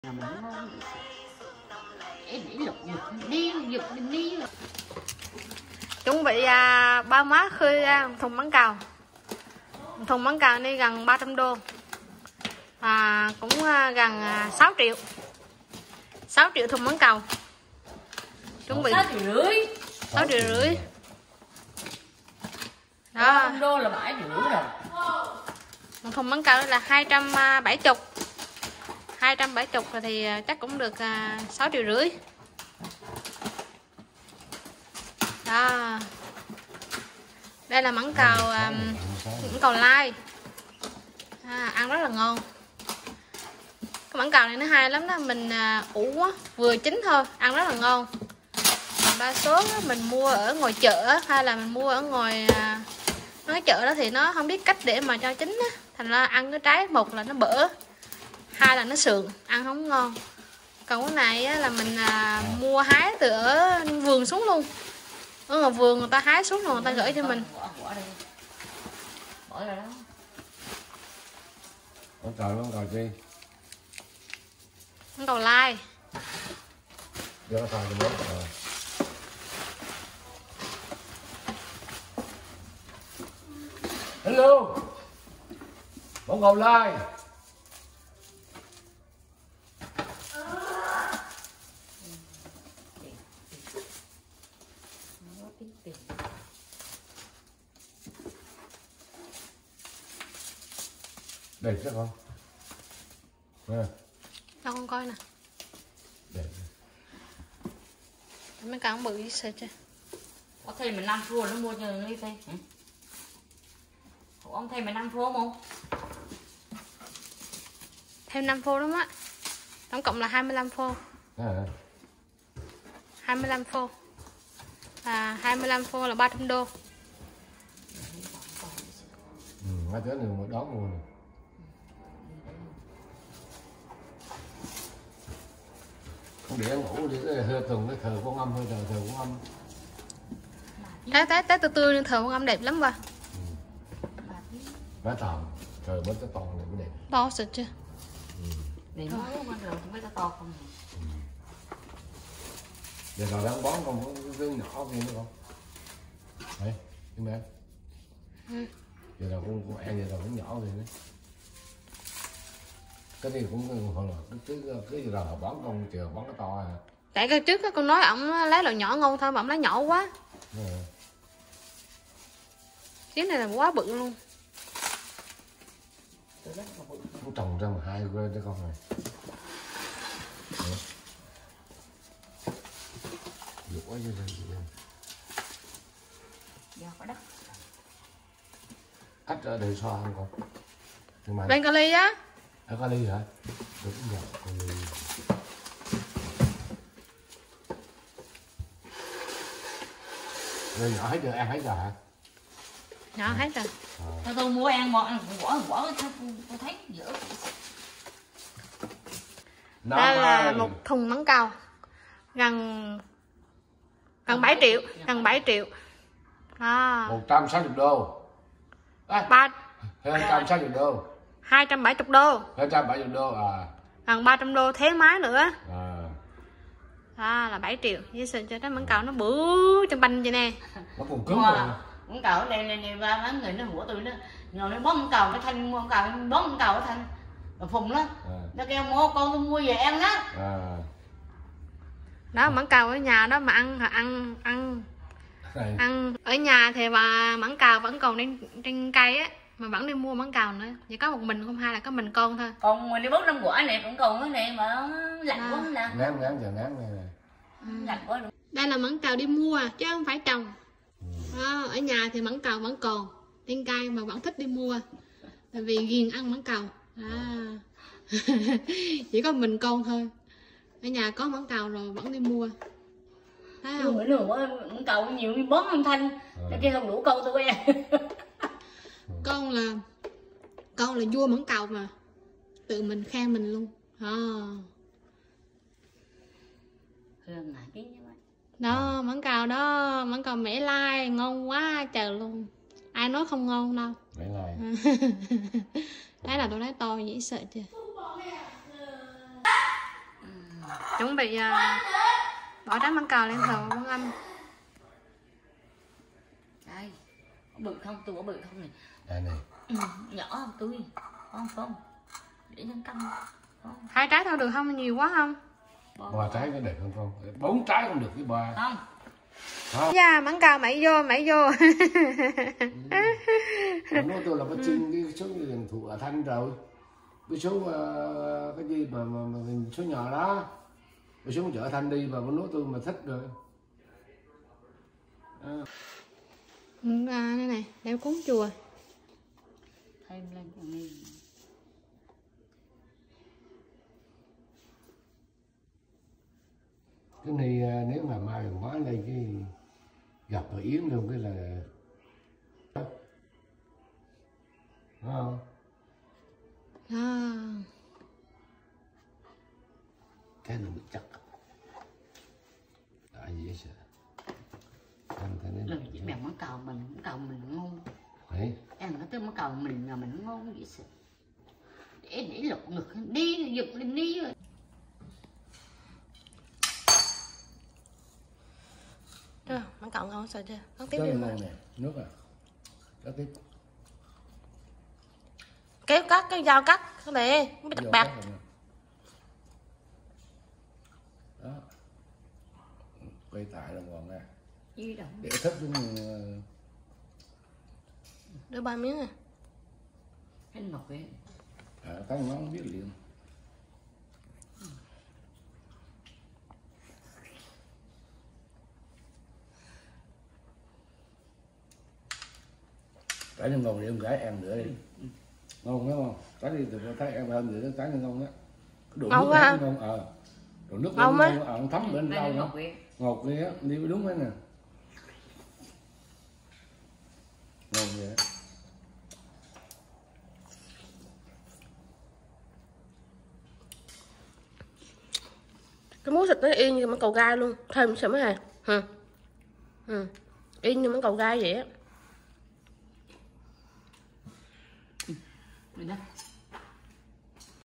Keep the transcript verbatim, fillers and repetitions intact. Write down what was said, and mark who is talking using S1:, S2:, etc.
S1: Chuẩn bị à, ba má khơi à, thùng mắm cào. Thùng mắm cào đi gần ba trăm đô. À, cũng à, gần à, sáu triệu. sáu triệu thùng mắm cào. Chuẩn bị
S2: sáu triệu rưỡi.
S1: sáu triệu rưỡi.
S2: Đó. ba trăm đô là bảy triệu rưỡi rồi.
S1: Một thùng mắm cào là hai trăm bảy mươi. hai trăm bảy mươi rồi thì chắc cũng được à, sáu triệu rưỡi. Đó. Đây là mắm cào à, mắm cào lai. À, ăn rất là ngon. Cái mắm cào này nó hay lắm đó, mình à, ủ á, vừa chín thôi, ăn rất là ngon. Đa số mình mua ở ngoài chợ hay là mình mua ở ngoài à, cái chợ đó thì nó không biết cách để mà cho chín á, thành ra ăn cái trái một là nó bở, hai là nó sượng, ăn không ngon. Còn cái này á, là mình à, mua hái từ ở vườn xuống luôn, ở ngoài vườn người ta hái xuống rồi người ta gửi cho mình.
S2: Bỏ ra đó.
S3: Mắm cào mắm cào chi?
S1: Mắm cào lai.
S3: Vô nó xào cho mắm. Hello. Mắm cào lai. Đẹp chứ không? Nè.
S1: Cho con coi nè.
S3: Đẹp.
S1: Mấy cái bự với sệt chứ.
S2: Có thêm mình năm phô nó mua cho nó đi thêm. Ủa ông thêm mình năm phô không?
S1: Thêm năm phô đúng á. Tổng cộng là hai mươi lăm phô.
S3: À.
S1: hai mươi lăm phô. À, hai mươi lăm phô là ba trăm đô.
S3: Ừ, hai đứa này mới đón mua này. Không để ăn ngủ đi cái hơi tuần cái thờ con âm hơi thờ thờ con âm.
S1: Trái trái trái tươi tươi nên thờ con âm đẹp lắm ba.
S3: Bá tòn, trời bớt cái tòn này mới đẹp.
S1: To sệt chưa?
S3: Ừ.
S2: Để mới ban đầu chúng ta to không.
S3: Ừ. Giờ rồi đang bón còn có cái nhỏ kia nữa không? Đấy, cái mẹ.
S1: Ừ.
S3: Giờ nào con con ăn giờ nào cũng nhỏ gì nữa. Cái này cũng hoặc là cứ cứ cứ giờ nào bón con chờ bón cái to à.
S1: Tại cái trước con nói ổng lấy loại nhỏ ngon thôi mà ổng lấy nhỏ quá.
S3: Ừ.
S1: Cái này là quá bự luôn.
S3: Cũng trồng ra mà hai cái cái con này. Dụ quá như vậy.
S2: Do có đất.
S3: Cách ở đây so không con? Nhưng mà
S1: Bên Cali á.
S3: ở Cali hả? Đúng rồi, Cali. Rồi nhỏ hết giờ ăn hết rồi hả?
S1: Nhỏ hết rồi.
S3: À.
S2: Thôi tôi mua ăn một quả quả tôi thấy dở.
S1: Đây là một thùng mắm cào gần gần bảy triệu, gần bảy triệu. À.
S3: một trăm sáu mươi đô. À,
S1: ba
S3: hai trăm sáu mươi đô.
S1: hai trăm bảy mươi đô.
S3: hai trăm bảy mươi đô à.
S1: Gần ba trăm đô thế máy nữa.
S3: À.
S1: À là bảy triệu. Với sự cho cái mắm cào nó bự trong banh vậy nè.
S3: Nó còn cứng mà.
S2: Mắm cào này này này ba mấy người nó hủa tôi nó ngồi nó bón mắm cào cái thanh mua mắm cào bón mắm cào cái thanh rồi phùng đó. À. Nó kêu mua con tôi mua về ăn đó. À.
S1: Đó mắm cào ở nhà đó mà ăn ăn ăn
S3: Này.
S1: ăn ở nhà thì mà mắm cào vẫn còn trên trên cây á mà vẫn đi mua mắm cào nữa, chỉ có một mình không, hai là có mình con thôi.
S2: Còn mình đi bớt năm quả này cũng còn cái này mà lạnh à. Quá nè.
S3: Ngán ngán giờ ngán này nè.
S2: Ừ. Lạnh quá.
S1: Đây là mắm cào đi mua chứ không phải trồng. Đó, ở nhà thì mắm cào vẫn còn trên cây mà vẫn thích đi mua tại vì ghiền ăn mắm cào. À. Chỉ có mình con thôi, ở nhà có mắm cào rồi vẫn đi mua. Thấy không?
S2: Bữa nữa mắm cào nhiều đi bón âm thanh cái kia không đủ câu tôi ăn.
S1: Con là con là vua mắm cào mà tự mình khen mình luôn. À. Đó mắm cào đó, mắm cào Mễ Lai ngon quá trời luôn, ai nói không ngon đâu.
S3: Mễ Lai.
S1: Đấy là tôi nói to dễ sợ chưa. chuẩn bị uh, bỏ trái mãng cầu lên thờ Quan Âm.
S2: Đây, bự không, tôi có bự không này.
S3: Đây này.
S2: Ừ, nhỏ không tôi, không không, để nhân cân. Không.
S1: Hai trái thôi được không? Nhiều quá không?
S3: Ba trái có đẹp không con? Bốn trái cũng được cái ba.
S2: Không.
S3: Không.
S1: Dạ, mãng cầu mày vô, mày vô.
S3: Ừ. Nói tôi là có chinh cái số tiền thuộc ở Thanh rồi. Cái số uh, cái gì mà, mà, mà số nhỏ đó. Cái số chợ Thanh đi mà nói tôi mà thích rồi. À.
S1: Ừ, à, đây này, đeo cuốn chùa.
S2: Thêm lên còn đi.
S3: Cái này nếu mà mai hóa đây cái gặp ở Yến luôn cái là đúng không?
S1: À.
S3: Cái này bị chắc. Tại gì vậy sao? Anh thấy nó
S2: Lần chỉ mèo mãng cầu mình, mãng cầu mình ngon.
S3: đấy.
S2: Em nói tới mãng cầu mình là mình ngon vậy sao? Để để lục ngực đi giật lên đi rồi.
S1: Chưa, mãng cầu ngon sợ chưa? Có tiếp
S3: Cái
S1: đi
S3: này nè, nước à. Có tiếp.
S1: Kéo cắt, cái dao cắt, cái này, nó bị đặc bạc.
S3: Đó. Quay tại là ngon nè.
S2: Gì đâu.
S3: Để thấp xuống.
S1: Đưa ba miếng à.
S2: Cái ngọt ấy.
S3: À, cái nó không biết liền. Cái này ngon thì em gái ăn nữa đi. Ừ. Ngon đúng không? Cái này tôi thấy em hơn nữa, cái này ngon đó. Đồ
S1: ngon
S3: nước
S1: quá.
S3: Ngon ờ. Đồ nước
S1: ngon
S3: ngon, ờ, thấm bên rau nữa.
S2: Ngọt,
S3: ngọt ghê á, đi đúng đấy nè. Ngon ghê.
S1: Cái muối thịt nó y như mãng cầu gai luôn, thêm sợ mấy hả? Ừ. Ừ. Y như mãng cầu gai vậy á.
S2: Mình đó.